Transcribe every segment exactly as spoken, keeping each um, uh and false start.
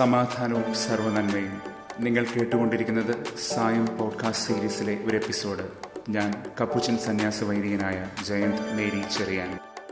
സമാധാനവും സർവ്വനന്മയും. നിങ്ങൾ കേട്ടുകൊണ്ടിരിക്കുന്നത് സായം പോഡ്കാസ്റ്റ് സീരീസിലെ ഒരു എപ്പിസോഡ്. ഞാൻ കപ്പുച്ചൻ സന്യാസ വൈദികനായ ജയന്ത് മേരി ചെറിയാൻ.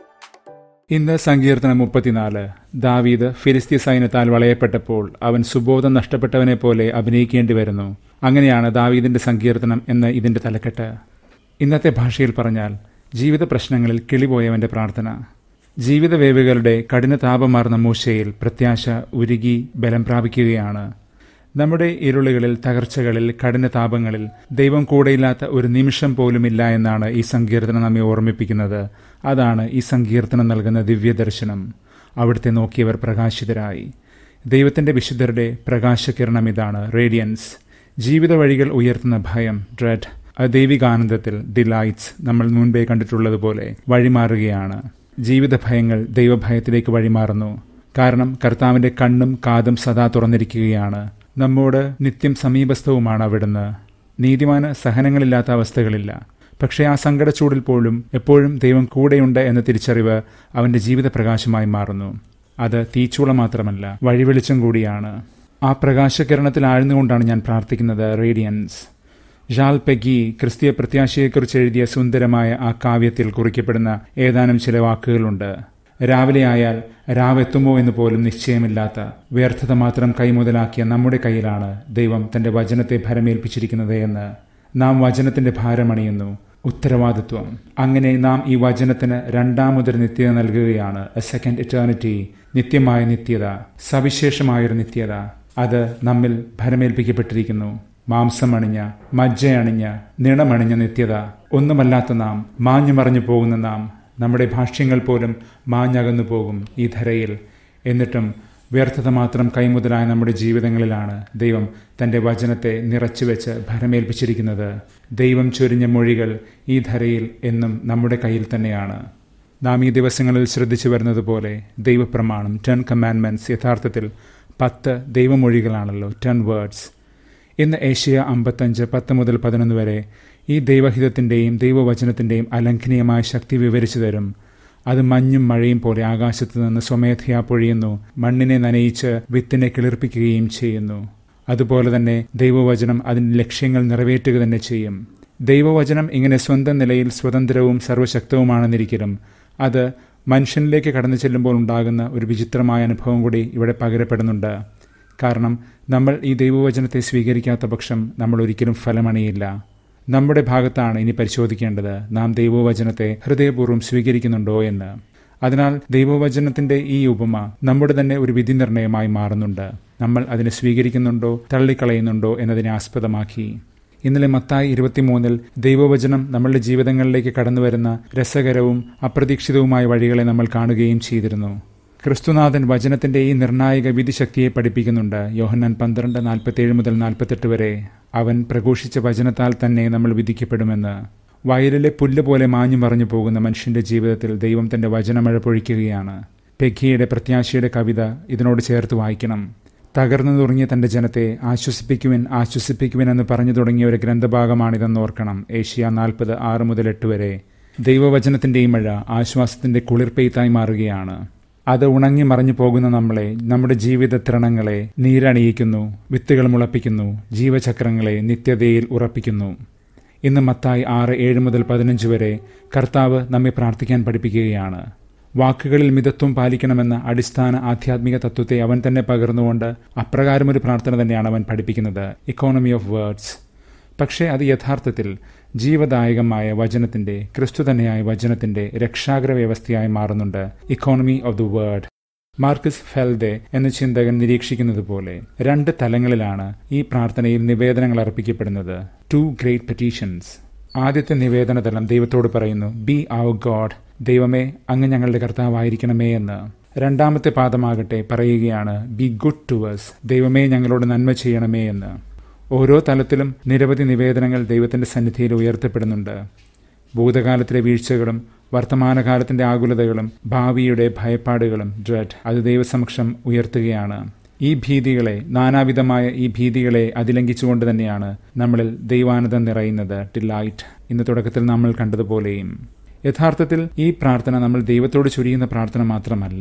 ഇന്ന് സങ്കീർത്തനം മുപ്പത്തിനാല്. ദാവീദ് ഫിലിസ്തീയ സൈന്യത്താൽ വളയപ്പെട്ടപ്പോൾ അവൻ സുബോധം നഷ്ടപ്പെട്ടവനെ പോലെ അഭിനയിക്കേണ്ടി വരുന്നു. അങ്ങനെയാണ് ദാവീദിന്റെ സങ്കീർത്തനം എന്ന് ഇതിന്റെ തലക്കെട്ട്. ഇന്നത്തെ ഭാഷയിൽ പറഞ്ഞാൽ ജീവിത പ്രശ്നങ്ങളിൽ കിളിപോയവന്റെ പ്രാർത്ഥന. ജീവിതവേവികളുടെ കഠിന താപമാർന്ന മൂശയിൽ പ്രത്യാശ ഉരുകി ബലം പ്രാപിക്കുകയാണ്. നമ്മുടെ ഇരുളുകളിൽ, തകർച്ചകളിൽ, കഠിന താപങ്ങളിൽ ദൈവം കൂടെയില്ലാത്ത ഒരു നിമിഷം പോലുമില്ല എന്നാണ് ഈ സങ്കീർത്തനം നമ്മെ ഓർമ്മിപ്പിക്കുന്നത്. അതാണ് ഈ സങ്കീർത്തനം നൽകുന്ന ദിവ്യദർശനം. അവിടുത്തെ നോക്കിയവർ പ്രകാശിതരായി. ദൈവത്തിന്റെ വിശുദ്ധരുടെ പ്രകാശകിരണം ഇതാണ്, റേഡിയൻസ്. ജീവിത വഴികൾ ഉയർത്തുന്ന ഭയം, ഡ്രെഡ്, ദൈവികാനന്ദത്തിൽ ഡിലൈറ്റ്സ് നമ്മൾ മുൻപേ കണ്ടിട്ടുള്ളതുപോലെ വഴിമാറുകയാണ്. ജീവിത ഭയങ്ങൾ ദൈവഭയത്തിലേക്ക് വഴിമാറുന്നു. കാരണം കർത്താവിന്റെ കണ്ണും കാതും സദാ തുറന്നിരിക്കുകയാണ്. നമ്മോട് നിത്യം സമീപസ്ഥവുമാണ് അവിടുന്ന്. നീതിമാന് സഹനങ്ങളില്ലാത്ത അവസ്ഥകളില്ല. പക്ഷേ ആ സങ്കടച്ചൂടിൽ പോലും എപ്പോഴും ദൈവം കൂടെയുണ്ട് എന്ന തിരിച്ചറിവ് അവന്റെ ജീവിത പ്രകാശമായി മാറുന്നു. അത് തീച്ചൂള മാത്രമല്ല, വഴിവെളിച്ചം കൂടിയാണ്. ആ പ്രകാശകിരണത്തിൽ ആഴ്ന്നുകൊണ്ടാണ് ഞാൻ പ്രാർത്ഥിക്കുന്നത്, റേഡിയൻസ്. ജാൽ പെഗി ക്രിസ്തീയ പ്രത്യാശയെക്കുറിച്ച് എഴുതിയ സുന്ദരമായ ആ കാവ്യത്തിൽ കുറിക്കപ്പെടുന്ന ഏതാനും ചില വാക്കുകളുണ്ട്. രാവിലെ ആയാൽ രാവെത്തുമോ എന്ന് പോലും നിശ്ചയമില്ലാത്ത വ്യർത്ഥത മാത്രം കൈമുതലാക്കിയ നമ്മുടെ കയ്യിലാണ് ദൈവം തന്റെ വചനത്തെ ഭരമേൽപ്പിച്ചിരിക്കുന്നത് എന്ന്. നാം വചനത്തിന്റെ ഭാരമണിയുന്നു, ഉത്തരവാദിത്വം. അങ്ങനെ നാം ഈ വചനത്തിന് രണ്ടാമതൊരു നിത്യത നൽകുകയാണ്. എ സെക്കൻഡ് എറ്റേണിറ്റി, നിത്യമായ നിത്യത, സവിശേഷമായൊരു നിത്യത. അത് നമ്മിൽ ഭരമേൽപ്പിക്കപ്പെട്ടിരിക്കുന്നു. മാംസമണിഞ്ഞ, മജ്ജയണിഞ്ഞ, നിണമണിഞ്ഞ നിത്യത. ഒന്നുമല്ലാത്ത നാം, മാഞ്ഞു മറഞ്ഞു പോകുന്ന നാം, നമ്മുടെ ഭാഷ്യങ്ങൾ പോലും മാഞ്ഞകന്നു പോകും ഈ ധരയിൽ. എന്നിട്ടും വ്യർത്ഥത മാത്രം കൈമുതലായ നമ്മുടെ ജീവിതങ്ങളിലാണ് ദൈവം തന്റെ വചനത്തെ നിറച്ചുവെച്ച് ഭരമേൽപ്പിച്ചിരിക്കുന്നത്. ദൈവം ചൊരിഞ്ഞ മൊഴികൾ ഈ ധരയിൽ എന്നും നമ്മുടെ കയ്യിൽ തന്നെയാണ്. നാം ഈ ദിവസങ്ങളിൽ ശ്രദ്ധിച്ചു വരുന്നത് പോലെ ദൈവപ്രമാണം, ടെൻ കമാൻഡ്മെന്റ്സ്, യഥാർത്ഥത്തിൽ പത്ത് ദൈവമൊഴികളാണല്ലോ, ടെൻ വേർഡ്സ്. ഇന്ന് ഏഷ്യ അമ്പത്തഞ്ച് പത്ത് മുതൽ പതിനൊന്ന് വരെ ഈ ദൈവഹിതത്തിൻ്റെയും ദൈവവചനത്തിൻ്റെയും അലംഘനീയമായ ശക്തി വിവരിച്ചു തരും. അത് മഞ്ഞും മഴയും പോലെ ആകാശത്തു നിന്ന് സ്വമേധയാ പൊഴിയുന്നു, മണ്ണിനെ നനയിച്ച് വിത്തിനെ കിളിർപ്പിക്കുകയും ചെയ്യുന്നു. അതുപോലെ തന്നെ ദൈവവചനം അതിൻ്റെ ലക്ഷ്യങ്ങൾ നിറവേറ്റുക തന്നെ ചെയ്യും. ദൈവവചനം ഇങ്ങനെ സ്വന്തം നിലയിൽ സ്വതന്ത്രവും സർവശക്തവുമാണെന്നിരിക്കലും അത് മനുഷ്യനിലേക്ക് കടന്നു ചെല്ലുമ്പോൾ ഉണ്ടാകുന്ന ഒരു വിചിത്രമായ അനുഭവം കൂടി ഇവിടെ പകരപ്പെടുന്നുണ്ട്. കാരണം നമ്മൾ ഈ ദൈവവചനത്തെ സ്വീകരിക്കാത്ത പക്ഷം നമ്മൾ ഒരിക്കലും ഫലമണിയില്ല. നമ്മുടെ ഭാഗത്താണ് ഇനി പരിശോധിക്കേണ്ടത്, നാം ദൈവവചനത്തെ ഹൃദയപൂർവ്വം സ്വീകരിക്കുന്നുണ്ടോ എന്ന്. അതിനാൽ ദൈവവചനത്തിന്റെ ഈ ഉപമ നമ്മുടെ തന്നെ ഒരു വിധി നിർണയമായി മാറുന്നുണ്ട്. നമ്മൾ അതിനെ സ്വീകരിക്കുന്നുണ്ടോ തള്ളിക്കളയുന്നുണ്ടോ എന്നതിനെ ആസ്പദമാക്കി. ഇന്നലെ മത്തായി ഇരുപത്തിമൂന്നിൽ ദൈവവചനം നമ്മളുടെ ജീവിതങ്ങളിലേക്ക് കടന്നുവരുന്ന രസകരവും അപ്രതീക്ഷിതവുമായ വഴികളെ നമ്മൾ കാണുകയും ചെയ്തിരുന്നു. ക്രിസ്തുനാഥൻ വചനത്തിന്റെ ഈ നിർണായക വിധിശക്തിയെ പഠിപ്പിക്കുന്നുണ്ട്. യോഹന്നാൻ പന്ത്രണ്ട് നാൽപ്പത്തിയേഴ് മുതൽ നാൽപ്പത്തെട്ട് വരെ. അവൻ പ്രഘോഷിച്ച വചനത്താൽ തന്നെ നമ്മൾ വിധിക്കപ്പെടുമെന്ന്. വയലിലെ പുല്ല് പോലെ മാഞ്ഞു മറഞ്ഞു പോകുന്ന മനുഷ്യന്റെ ജീവിതത്തിൽ ദൈവം തന്റെ വചനമഴ പൊഴിക്കുകയാണ്. പെഗ്ഗിയുടെ പ്രത്യാശയുടെ കവിത ഇതിനോട് ചേർത്ത് വായിക്കണം. തകർന്നു തുടങ്ങിയ തന്റെ ജനത്തെ ആശ്വസിപ്പിക്കുവിൻ ആശ്വസിപ്പിക്കുവിൻ എന്ന് പറഞ്ഞു തുടങ്ങിയ ഒരു ഗ്രന്ഥഭാഗമാണിതെന്ന് ഓർക്കണം. ഏഷ്യ നാൽപ്പത് ആറ് മുതൽ എട്ട് വരെ. ദൈവവചനത്തിന്റെ ഈ മഴ ആശ്വാസത്തിന്റെ കുളിർപ്പെയ്ത്തായി മാറുകയാണ്. അത് ഉണങ്ങി മറഞ്ഞു പോകുന്ന നമ്മളെ, നമ്മുടെ ജീവിത തൃണങ്ങളെ നീരണിയിക്കുന്നു, വിത്തുകൾ മുളപ്പിക്കുന്നു, ജീവചക്രങ്ങളെ നിത്യതയിൽ ഉറപ്പിക്കുന്നു. ഇന്ന് മത്തായി ആറ് ഏഴ് മുതൽ പതിനഞ്ച് വരെ കർത്താവ് നമ്മെ പ്രാർത്ഥിക്കാൻ പഠിപ്പിക്കുകയാണ്. വാക്കുകളിൽ മിതത്വം പാലിക്കണമെന്ന അടിസ്ഥാന ആധ്യാത്മിക തത്വത്തെ അവൻ തന്നെ പകർന്നുകൊണ്ട് അപ്രകാരമൊരു പ്രാർത്ഥന തന്നെയാണ് അവൻ പഠിപ്പിക്കുന്നത്, ഇക്കോണമി ഓഫ് വേർഡ്സ്. പക്ഷേ അത് യഥാർത്ഥത്തിൽ ജീവദായകമായ വചനത്തിന്റെ, ക്രിസ്തു തന്നെയായ വചനത്തിന്റെ രക്ഷാഗ്ര വ്യവസ്ഥയായി മാറുന്നുണ്ട്, economy of the word. Marcus Felde എന്ന ചിന്തകൻ നിരീക്ഷിക്കുന്നത് പോലെ രണ്ട് തലങ്ങളിലാണ് ഈ പ്രാർത്ഥനയിൽ നിവേദനങ്ങൾ അർപ്പിക്കപ്പെടുന്നത്. Two great petitions. ആദ്യത്തെ നിവേദന തലം ദൈവത്തോട് പറയുന്നു, ബി അവർ ഗോഡ്, ദൈവമേ അങ്ങ് ഞങ്ങളുടെ കർത്താവായിരിക്കണമേ എന്ന്. രണ്ടാമത്തെ പാദമാകട്ടെ പറയുകയാണ്, ബി ഗുഡ് ടു us, ദൈവമേ ഞങ്ങളോട് നന്മ ചെയ്യണമേ എന്ന്. ഓരോ തലത്തിലും നിരവധി നിവേദനങ്ങൾ ദൈവത്തിന്റെ സന്നിധിയിൽ ഉയർത്തപ്പെടുന്നുണ്ട്. ഭൂതകാലത്തിലെ വീഴ്ചകളും വർത്തമാനകാലത്തിന്റെ ആകുലതകളും ഭാവിയുടെ ഭയപ്പാടുകളും, ഡ്രെഡ്, അത് ദൈവസമക്ഷം ഉയർത്തുകയാണ്. ഈ ഭീതികളെ, നാനാവിധമായ ഈ ഭീതികളെ അതിലംഘിച്ചുകൊണ്ട് തന്നെയാണ് നമ്മളിൽ ദൈവാനന്ദം നിറയുന്നത്, ഡിലൈറ്റ്, ഇന്ന് തുടക്കത്തിൽ നമ്മൾ കണ്ടതുപോലെയും. യഥാർത്ഥത്തിൽ ഈ പ്രാർത്ഥന നമ്മൾ ദൈവത്തോട് ചൊരിയുന്ന പ്രാർത്ഥന മാത്രമല്ല,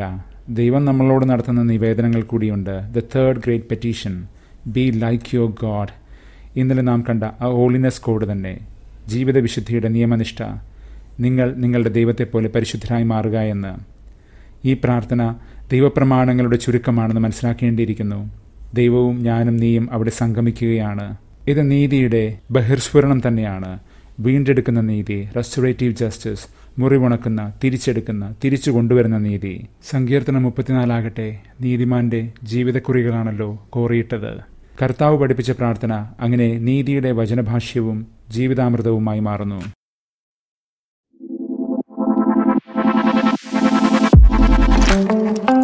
ദൈവം നമ്മളോട് നടത്തുന്ന നിവേദനങ്ങൾ കൂടിയുണ്ട്. The third great petition, be like your God. ഇന്നലെ നാം കണ്ട ആ ഹോളിനെസ് കോഡ് തന്നെ, ജീവിത വിശുദ്ധിയുടെ നിയമനിഷ്ഠ, നിങ്ങൾ നിങ്ങളുടെ ദൈവത്തെപ്പോലെ പരിശുദ്ധരായി മാറുക എന്ന്. ഈ പ്രാർത്ഥന ദൈവപ്രമാണങ്ങളുടെ ചുരുക്കമാണെന്ന് മനസ്സിലാക്കേണ്ടിയിരിക്കുന്നു. ദൈവവും ഞാനും നീയും അവിടെ സംഗമിക്കുകയാണ്. ഇത് നീതിയുടെ ബഹിർസ്ഫുരണം തന്നെയാണ്. വീണ്ടെടുക്കുന്ന നീതി, റെസ്റ്റോറേറ്റീവ് ജസ്റ്റിസ്, മുറിവുണക്കുന്ന, തിരിച്ചെടുക്കുന്ന, തിരിച്ചു കൊണ്ടുവരുന്ന നീതി. സങ്കീർത്തനം മുപ്പത്തിനാലാകട്ടെ നീതിമാന്റെ ജീവിതക്കുറികളാണല്ലോ കോറിയിട്ടത്. കർത്താവ് പഠിപ്പിച്ച പ്രാർത്ഥന അങ്ങനെ നീതിയുടെ വചനഭാഷ്യവും ജീവിതാമൃതവുമായി മാറുന്നു. Thank you.